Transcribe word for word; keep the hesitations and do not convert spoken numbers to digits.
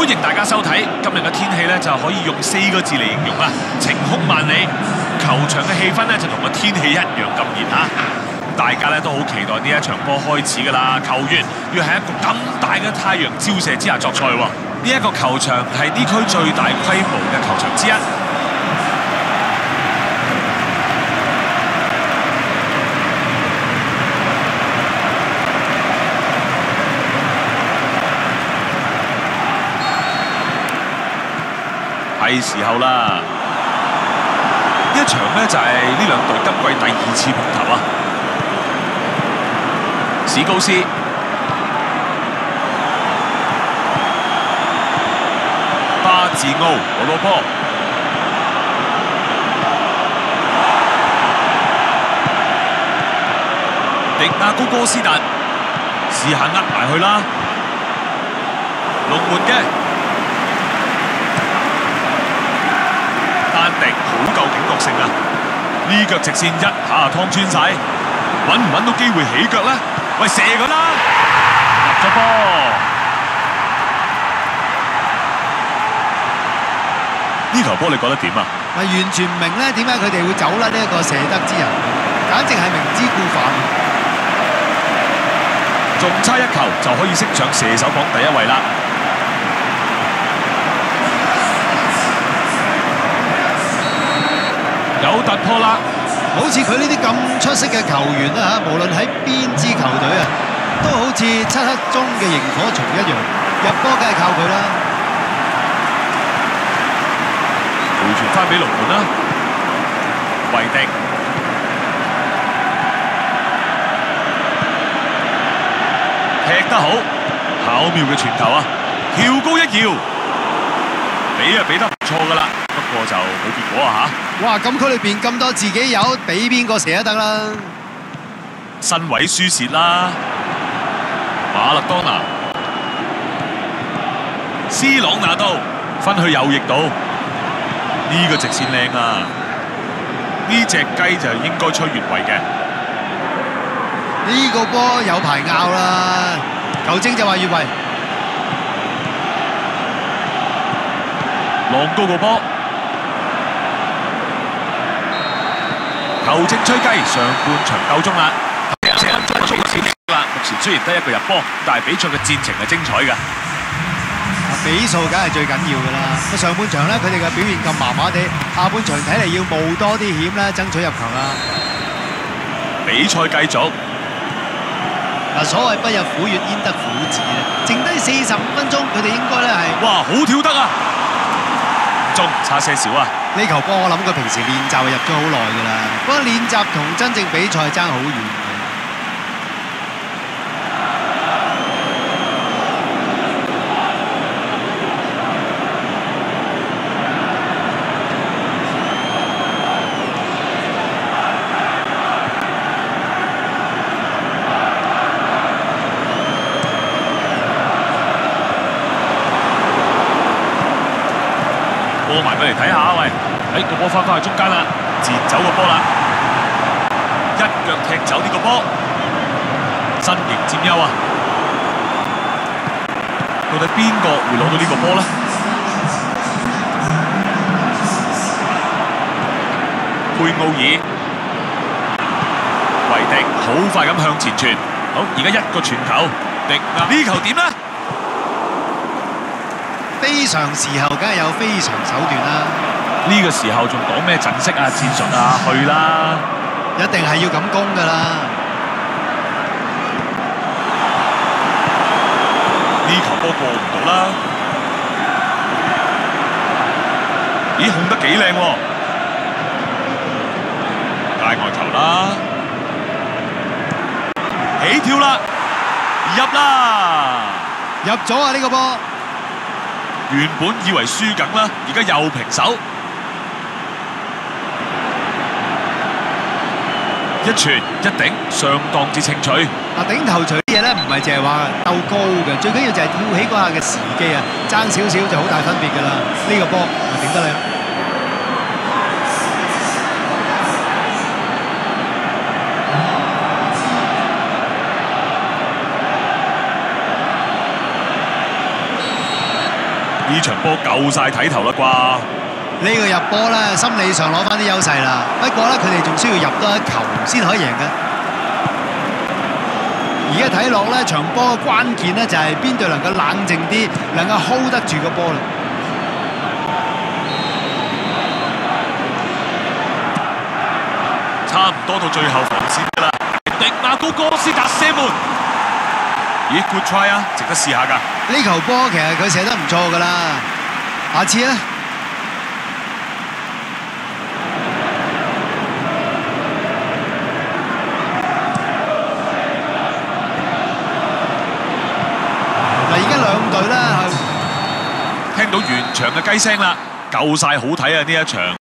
迎大家收睇。今日嘅天氣咧就可以用四個字嚟形容啦，晴空萬里。球場嘅氣氛咧就同個天氣一樣咁熱嚇。大家咧都好期待呢一場波開始㗎啦。球員要喺一個咁大嘅太陽照射之下作賽喎。呢一個球場係 D 區最大規模嘅球場之一。係時候啦！呢一場呢就係呢兩隊今季第二次碰頭啊！史高斯、巴治奧攞到波，迪亞高哥斯達試下呃埋去啦，龍門嘅。丹迪好夠警覺性啊！呢腳直線一下就劏穿晒，揾唔揾到機會起腳咧？喂，射佢啦！入咗波。呢球波你覺得點啊？ 係完全唔明咧，點解佢哋會走甩呢一個射得之人？簡直係明知故犯。 仲差一球就可以升上射手榜第一位啦！有突破啦！ 好似佢呢啲咁出色嘅球員啦嚇，無論喺邊支球隊啊，都好似漆黑中嘅螢火蟲一樣，入波梗係靠佢啦。 回傳翻俾龍門啦，維迪踢得好，巧妙嘅傳球啊！跳高一搖，比啊比得唔錯噶啦。不過就冇結果啊嚇！ 哇！咁佢裏邊咁多自己有，俾邊個射都得啦。 身位輸蝕啦，馬勒當拿、斯朗拿度分去右翼度，呢、這個直線靚啊！呢隻雞就應該吹越位嘅。 呢個波有排拗啦，球證就話越位。 浪高個波。球證吹雞，上半場夠鐘啦，四分鐘衝少少啦。目前雖然得一個入波，但係比賽嘅戰情係精彩嘅。 比數梗係最緊要㗎啦。上半場咧，佢哋嘅表現咁麻麻地，下半場睇嚟要冒多啲險啦，爭取入球啦。 比賽繼續。 嗱，所謂不入虎穴焉得虎子啊！剩低四十五分鐘，佢哋應該咧係哇，好跳得啊！中差些少啊！ 呢球波我諗佢平時練習入咗好耐㗎啦，不過練習同真正比賽爭好遠。 過埋佢嚟睇下，喂！誒個波翻返去中間啦，截走個波啦，一腳踢走呢個波，身形佔優啊！到底邊個會攞到呢個波咧？佩奧爾、維迪好快咁向前傳，好，而家一個傳球，迪亞呢球點咧？ 非常時候梗係有非常手段啦。 呢個時候仲講咩陣式啊、戰術啊，去啦！ 一定係要咁攻㗎啦。 呢球波過唔到啦。咦，控得幾靚喎！界外球啦，起跳啦，入啦！ 入咗啊！呢個波。 原本以為輸緊啦，而家又平手，一傳一頂，相當之清脆。 嗱，頂頭錘啲嘢咧，唔係淨係話鬥高嘅，最緊要就係跳起嗰下嘅時機啊，爭少少就好大分別㗎啦。呢個波頂得靚。 呢場波夠晒睇頭啦啩！ 呢個入波咧，心理上攞翻啲優勢啦。不過咧，佢哋仲需要入多一球先可以贏嘅。而家睇落咧，場波嘅關鍵咧就係邊隊能夠冷靜啲，能夠 hold 得住個波啦。 差唔多到最後防線㗎啦，迪亞高哥斯達射門。咦 ，good try 啊，值得試下㗎。 呢球波其實佢射得唔錯㗎啦，下次啊！嗱，而家兩隊咧， 聽到完場嘅雞聲啦，夠晒好睇啊！呢一場。